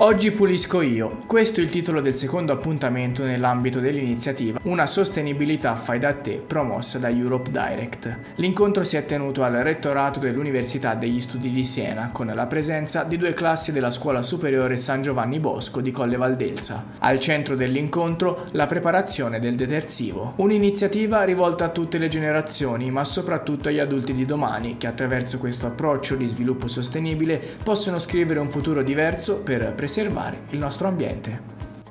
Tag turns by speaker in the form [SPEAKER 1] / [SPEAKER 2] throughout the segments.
[SPEAKER 1] Oggi pulisco io. Questo è il titolo del secondo appuntamento nell'ambito dell'iniziativa Una sostenibilità fai da te promossa da Europe Direct. L'incontro si è tenuto al rettorato dell'Università degli Studi di Siena con la presenza di 2 classi della Scuola Superiore San Giovanni Bosco di Colle Valdelsa. Al centro dell'incontro la preparazione del detersivo. Un'iniziativa rivolta a tutte le generazioni, ma soprattutto agli adulti di domani, che attraverso questo approccio di sviluppo sostenibile possono scrivere un futuro diverso per preservare il nostro ambiente.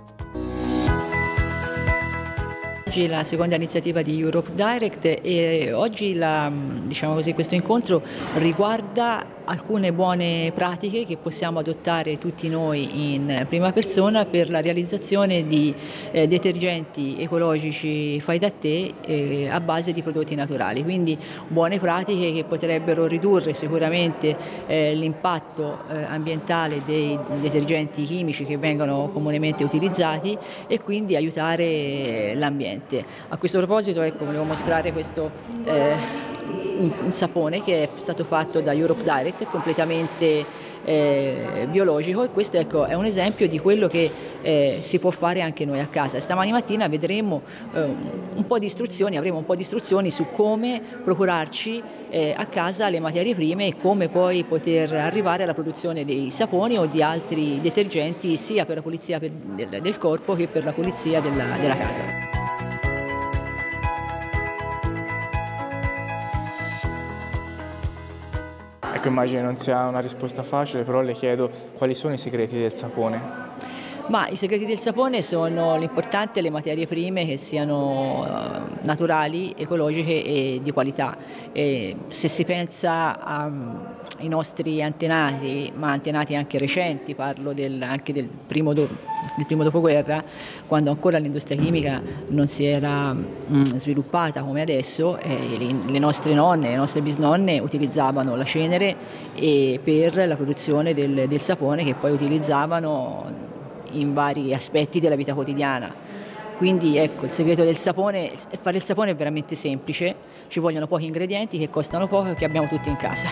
[SPEAKER 2] Oggi è la seconda iniziativa di Europe Direct e oggi questo incontro riguarda alcune buone pratiche che possiamo adottare tutti noi in prima persona per la realizzazione di detergenti ecologici fai da te a base di prodotti naturali, quindi buone pratiche che potrebbero ridurre sicuramente l'impatto ambientale dei detergenti chimici che vengono comunemente utilizzati e quindi aiutare l'ambiente. A questo proposito volevo mostrare questo un sapone che è stato fatto da Europe Direct, completamente biologico, e questo è un esempio di quello che si può fare anche noi a casa. Stamani mattina vedremo avremo un po' di istruzioni su come procurarci a casa le materie prime e come poi poter arrivare alla produzione dei saponi o di altri detergenti sia per la pulizia del corpo che per la pulizia della casa.
[SPEAKER 1] Ecco, immagino non sia una risposta facile, però le chiedo quali sono i segreti del sapone?
[SPEAKER 2] Ma i segreti del sapone sono l'importante le materie prime che siano naturali, ecologiche e di qualità. Se si pensa ai nostri antenati, ma antenati anche recenti, parlo anche del primo dopoguerra, quando ancora l'industria chimica non si era sviluppata come adesso, le nostre nonne, le nostre bisnonne utilizzavano la cenere per la produzione del sapone che poi utilizzavano in vari aspetti della vita quotidiana. Quindi ecco, il segreto del sapone, fare il sapone è veramente semplice, ci vogliono pochi ingredienti che costano poco e che abbiamo tutti in casa.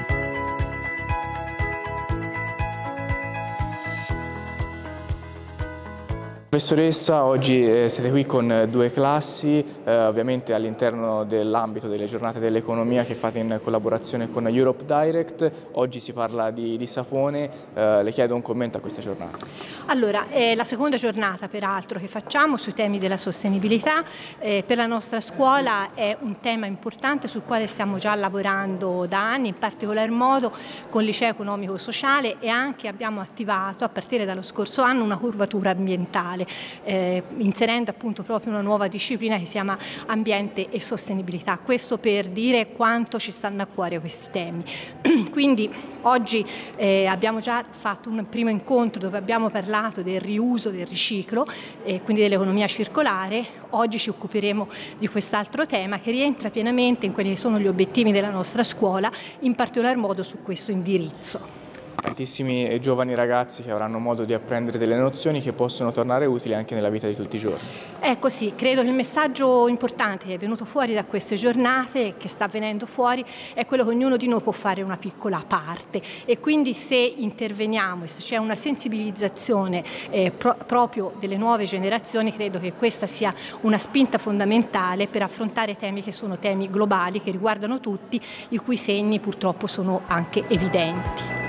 [SPEAKER 1] Professoressa, oggi siete qui con 2 classi, ovviamente all'interno dell'ambito delle giornate dell'economia che fate in collaborazione con Europe Direct. Oggi si parla di sapone, le chiedo un commento a questa giornata.
[SPEAKER 3] Allora, è la seconda giornata peraltro che facciamo sui temi della sostenibilità. Per la nostra scuola è un tema importante sul quale stiamo già lavorando da anni, in particolar modo con il liceo economico-sociale, e anche abbiamo attivato a partire dallo scorso anno una curvatura ambientale. Inserendo appunto proprio una nuova disciplina che si chiama ambiente e sostenibilità. Questo per dire quanto ci stanno a cuore questi temi. Quindi oggi abbiamo già fatto un primo incontro dove abbiamo parlato del riuso, del riciclo, quindi dell'economia circolare. Oggi ci occuperemo di quest'altro tema che rientra pienamente in quelli che sono gli obiettivi della nostra scuola, in particolar modo su questo indirizzo.
[SPEAKER 1] Tantissimi giovani ragazzi che avranno modo di apprendere delle nozioni che possono tornare utili anche nella vita di tutti i giorni.
[SPEAKER 3] Ecco, sì, credo che il messaggio importante che è venuto fuori da queste giornate, che sta venendo fuori, è quello che ognuno di noi può fare una piccola parte, e quindi se interveniamo e se c'è una sensibilizzazione proprio delle nuove generazioni, credo che questa sia una spinta fondamentale per affrontare temi che sono temi globali, che riguardano tutti, i cui segni purtroppo sono anche evidenti.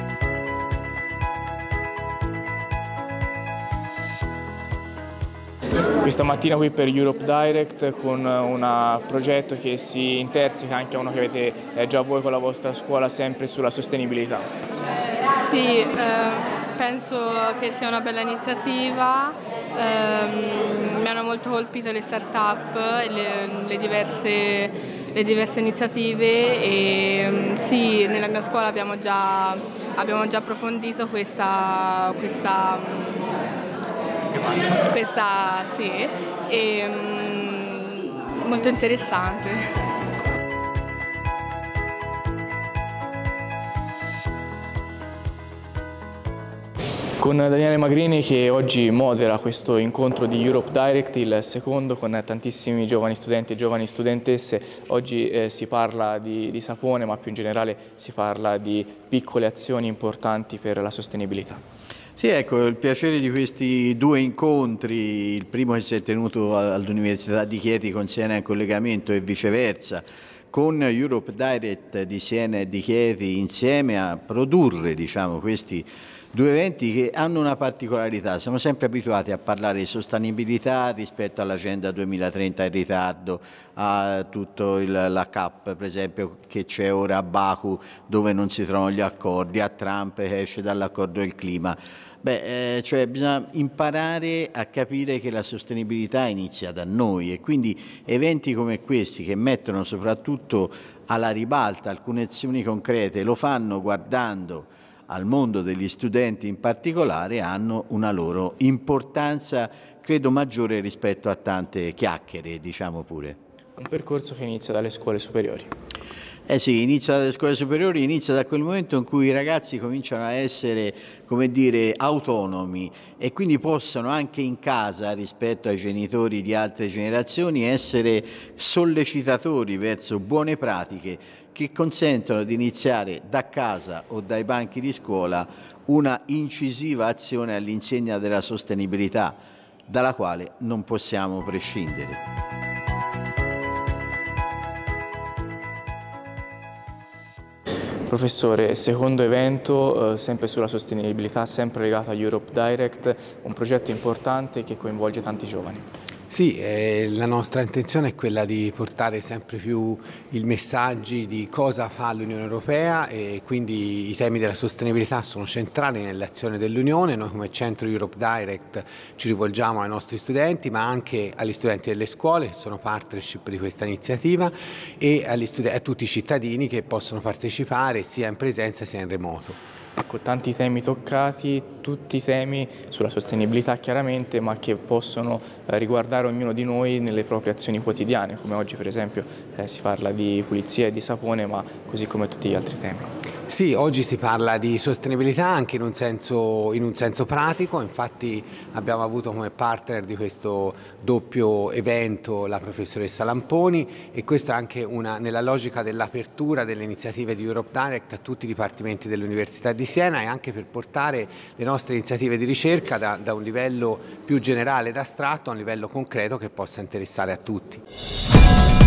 [SPEAKER 1] Questa mattina qui per Europe Direct con un progetto che si interseca anche a uno che avete già voi con la vostra scuola, sempre sulla sostenibilità.
[SPEAKER 4] Sì, penso che sia una bella iniziativa, mi hanno molto colpito le start-up e le diverse iniziative, e sì, nella mia scuola abbiamo già approfondito questa sì, è molto interessante.
[SPEAKER 1] Con Daniele Magrini che oggi modera questo incontro di Europe Direct, il secondo con tantissimi giovani studenti e giovani studentesse. Oggi si parla di sapone, ma più in generale si parla di piccole azioni importanti per la sostenibilità.
[SPEAKER 5] Sì, ecco, il piacere di questi due incontri, il primo che si è tenuto all'Università di Chieti con Siena in collegamento e viceversa, con Europe Direct di Siena e di Chieti insieme a produrre, diciamo, questi due eventi che hanno una particolarità. Siamo sempre abituati a parlare di sostenibilità rispetto all'Agenda 2030 in ritardo, a tutto la CAP per esempio che c'è ora a Baku dove non si trovano gli accordi, a Trump che esce dall'accordo del clima. Cioè bisogna imparare a capire che la sostenibilità inizia da noi e quindi eventi come questi che mettono soprattutto alla ribalta alcune azioni concrete, lo fanno guardando al mondo degli studenti in particolare, hanno una loro importanza credo maggiore rispetto a tante chiacchiere, diciamo pure.
[SPEAKER 1] Un percorso che inizia dalle scuole superiori.
[SPEAKER 5] Eh sì, inizia dalle scuole superiori, inizia da quel momento in cui i ragazzi cominciano a essere, come dire, autonomi e quindi possono anche in casa, rispetto ai genitori di altre generazioni, essere sollecitatori verso buone pratiche che consentono di iniziare da casa o dai banchi di scuola una incisiva azione all'insegna della sostenibilità, dalla quale non possiamo prescindere.
[SPEAKER 1] Professore, secondo evento, sempre sulla sostenibilità, sempre legato a Europe Direct, un progetto importante che coinvolge tanti giovani.
[SPEAKER 6] Sì, la nostra intenzione è quella di portare sempre più i messaggi di cosa fa l'Unione Europea e quindi i temi della sostenibilità sono centrali nell'azione dell'Unione. Noi come Centro Europe Direct ci rivolgiamo ai nostri studenti ma anche agli studenti delle scuole che sono partnership di questa iniziativa e a tutti i cittadini che possono partecipare sia in presenza sia in remoto.
[SPEAKER 1] Ecco, tanti temi toccati, tutti temi sulla sostenibilità chiaramente, ma che possono riguardare ognuno di noi nelle proprie azioni quotidiane, come oggi per esempio si parla di pulizia e di sapone, ma così come tutti gli altri temi.
[SPEAKER 6] Sì, oggi si parla di sostenibilità anche in un senso pratico, infatti abbiamo avuto come partner di questo doppio evento la professoressa Lamponi e questo è anche nella logica dell'apertura delle iniziative di Europe Direct a tutti i dipartimenti dell'Università di Siena e anche per portare le nostre iniziative di ricerca da un livello più generale ed astratto a un livello concreto che possa interessare a tutti.